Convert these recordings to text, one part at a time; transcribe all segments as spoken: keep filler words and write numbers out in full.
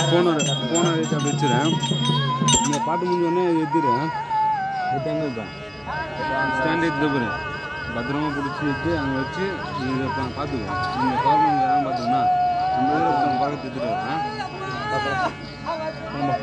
போன போன அப்படி வச்சுறேன். இந்த பாட்டு முடிஞ்சோடனே எடுத்துடுறேன். எட்டாங்க தான் ஸ்டாண்ட் எடுத்து போகிறேன். பத்திரமா பிடிச்சி வச்சு அங்கே வச்சு இதை பார்த்துக்குவேன். நீங்கள் கவர்மெண்ட் வேணாலும் பார்த்துக்கோண்ணா இந்த ஊரில் பார்க்க எடுத்துகிட்டு வரேன். ஆமாம்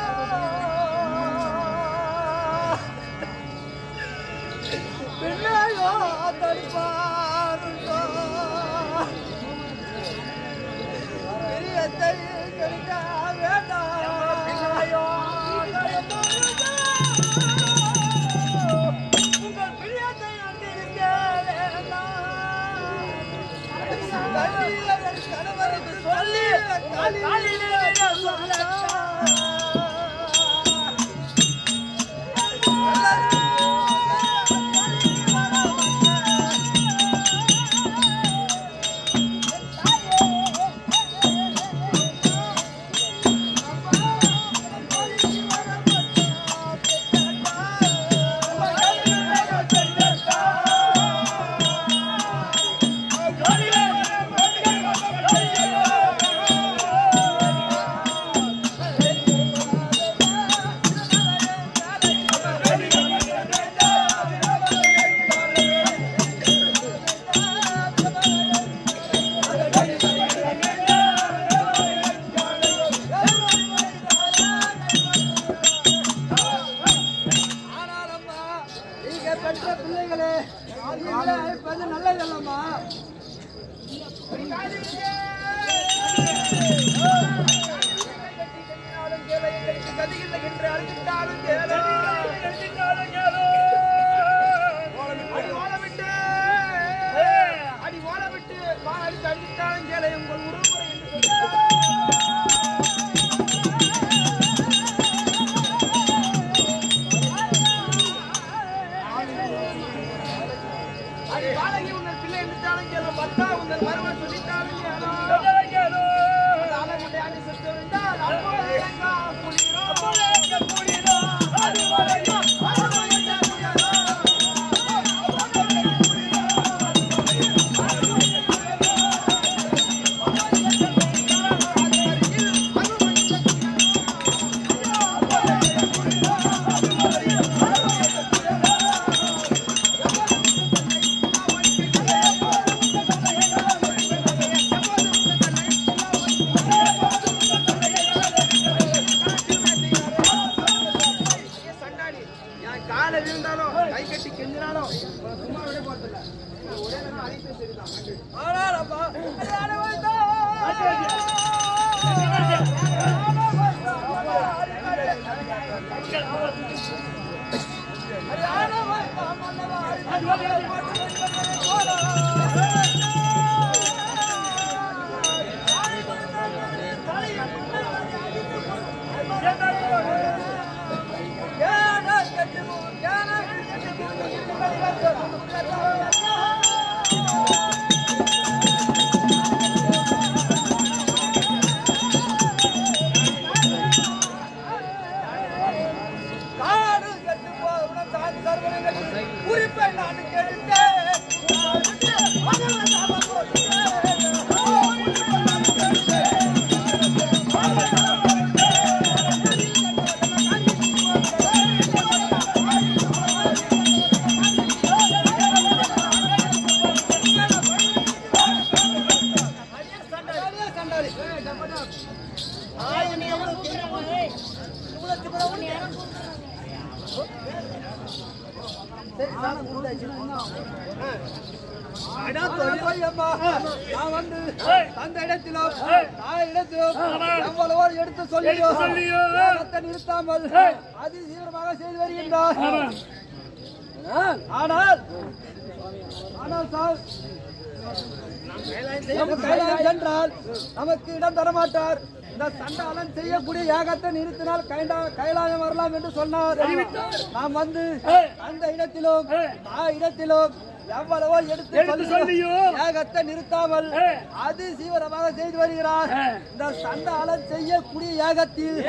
நமக்கு இடம் தரமாட்டார். இந்த சண்டாளன் செய்யக்கூடிய யாகத்தை நிறுத்தினால் கைலாயம் வரலாம் என்று சொன்னார். நாம் வந்து அந்த இடத்திலும் இடத்திலும் எவ்வளவோ எடுத்து சொல்லியோ யாகத்தை நிறுத்தாமல் அது தீவிரமாக செய்து வருகிறார். இந்த சண்டாளன் செய்யக்கூடிய யாகத்தில்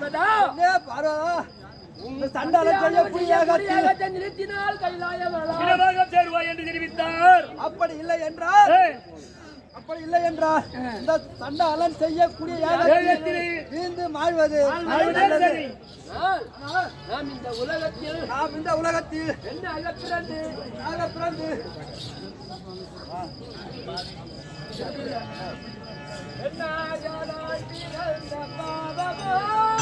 பார்வதா சண்டாளன் செய்யக்கூடிய யாகத்தை நிறுத்தினால் கைலாயம் வரலாம் என்று தெரிவித்தார். அப்படி இல்லை என்றால் அப்படி இல்லை என்றால் இந்த சண்டாளன் செய்யக்கூடிய யாகத்திலே வீழ்ந்து மாழ்வது நல்லது. நாம் இந்த உலகத்தில் நாம் இந்த உலகத்தில் என்ன ஆக பிறந்து ஆக பிறந்து என்ன ஆகாதாய் பிறந்த பாவமோ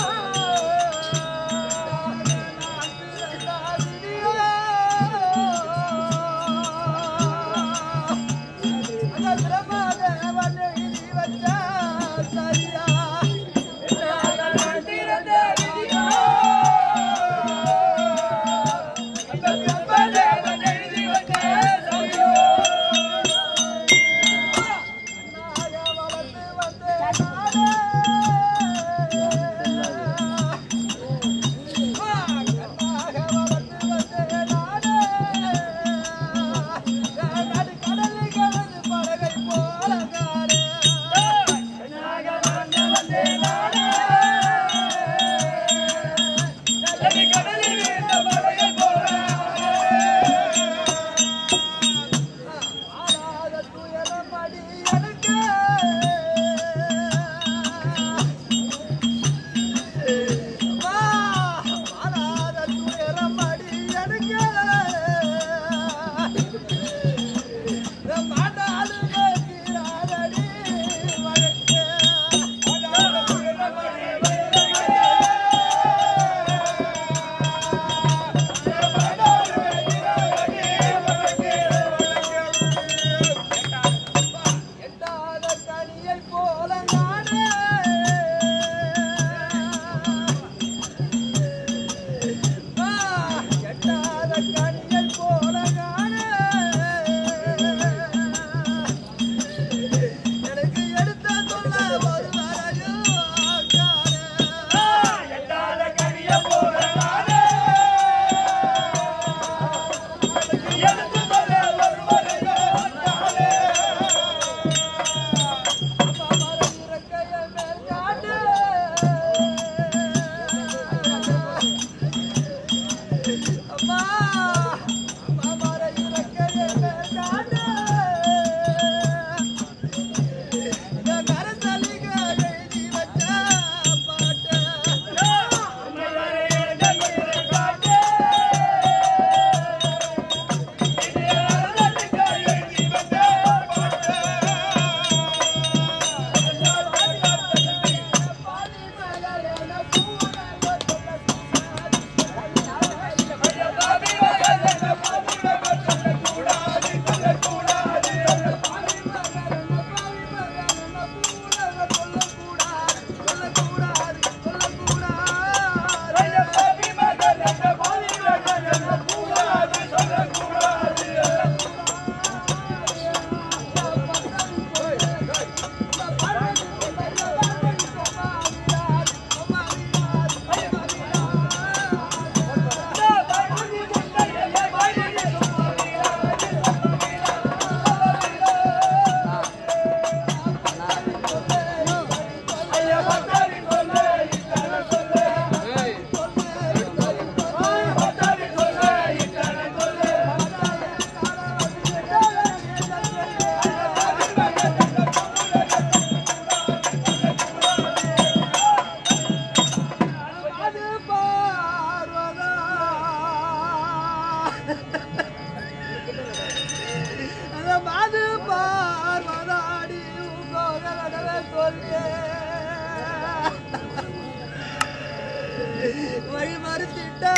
வழி மறுத்திட்ட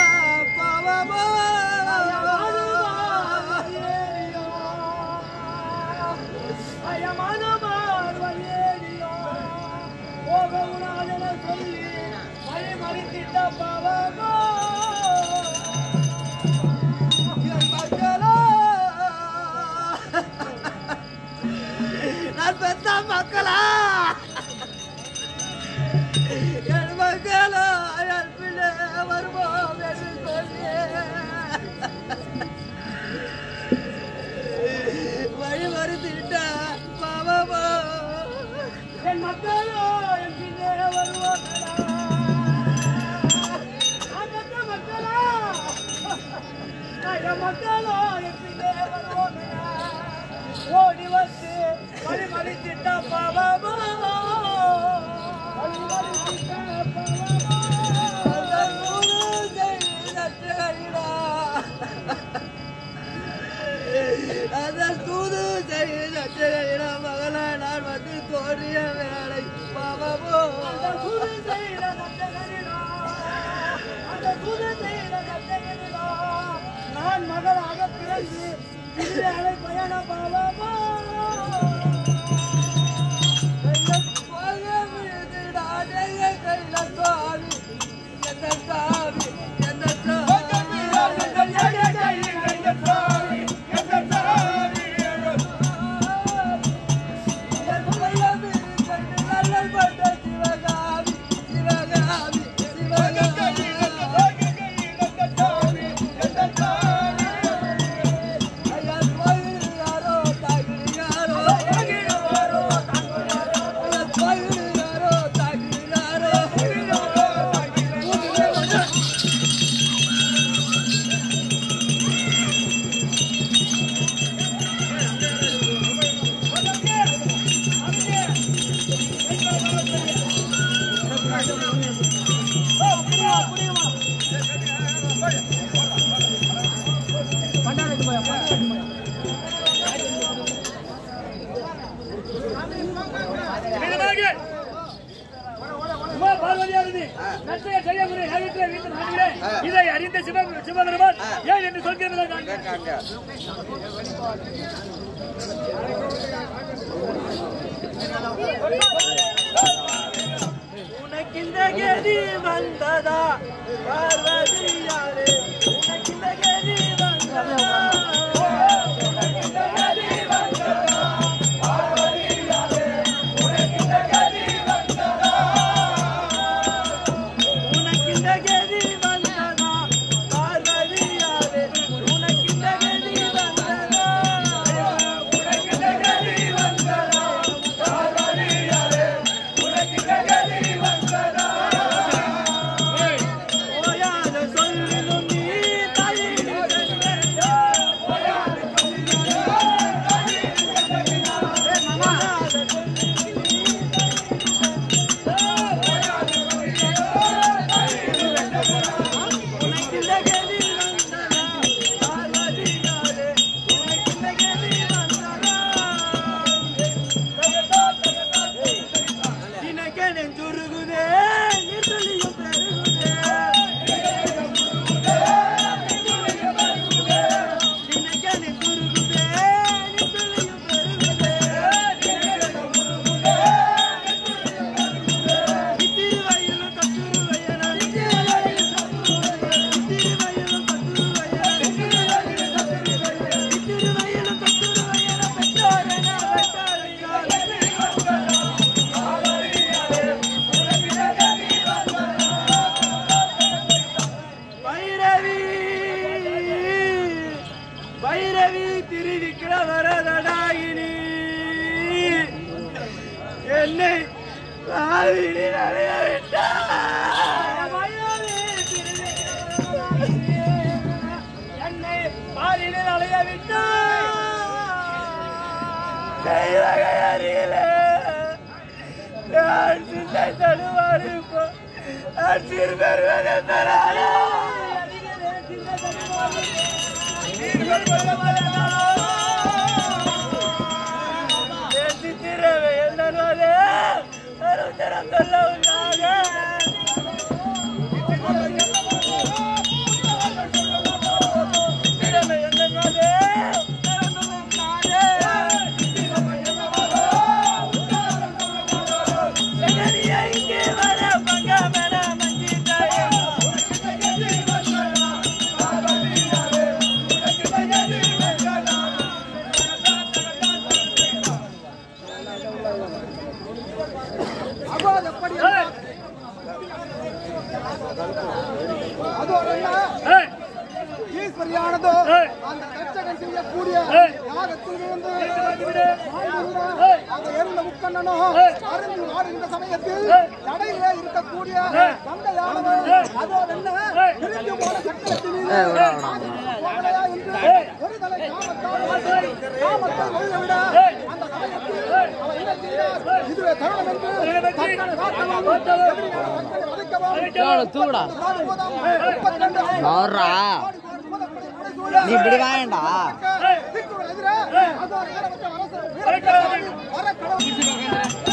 பாவமோ சொல்லி வழி மறுத்திட்ட பாவமோ நான் பெத்த மக்களா என் மக்களா என் பிள்ளை வருவோம் என்று சொல்லி வழி மறுத்திட்ட பாவமோ என் மகளாக பிறந்து இந்தியாவை பயண பாவமா இதை அறிந்த சிவபெருமான் ஏன் என்று சொல்கிறேன். உனக்கு இந்த கதி வந்ததா பார்வதியாரே, உனக்கு இந்த கதி வந்ததா என்னை காவிரியில் அலைய என்னை பாலினில் அலைய விட்டா தடுவாரு சீர் பெறுவது திறவை என்னே தரம் சொல்ல உண்டாக திறமை என்னே இங்கே வர பங்க மேல மஞ்சிட்டாயே ஈஸ்வரியானதோ அந்த தச்சகன் செய்யக்கூடிய யாகத்தில் இருந்து அந்த எருந்த முக்கண்ணனோ அருந்து ஆடுகின்ற சமயத்தில் நடையிலே இருக்கக்கூடிய கந்தையானவோ அதோ என்ன இருந்து போன சக்கரத்திலே ஒரு தலை காமத்தால் காமத்தை ஒழியவிட அந்த சமயத்தில் அவன் என்ன செய்தார்? இதுவே தருணம் என்று தக்கனை காட்டவும் தூடா நீ இப்படி வாயண்டா வர